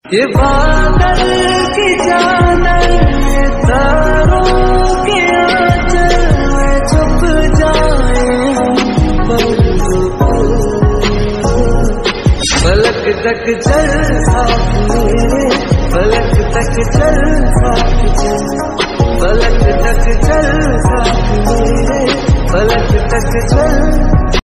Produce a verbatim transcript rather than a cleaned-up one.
ये बादल की चादर तारों के आंचल में छुप जाए पलक तक चल साथ मेरे, पलक तक चल साथ।